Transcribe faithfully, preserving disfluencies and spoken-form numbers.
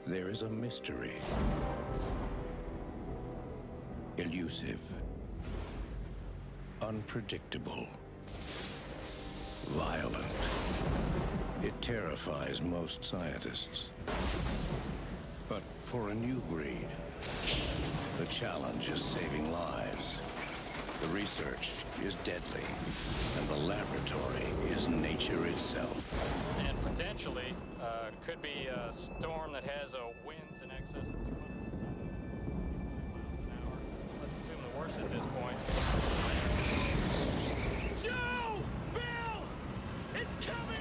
There is a mystery. Elusive. Unpredictable. Violent. It terrifies most scientists. But for a new breed, the challenge is saving lives. The research is deadly, and the laboratory is nature itself. And potentially, uh, could be a storm that has a winds in excess of two hundred miles an hour. Let's assume the worst at this point. Joe! Bill! It's coming!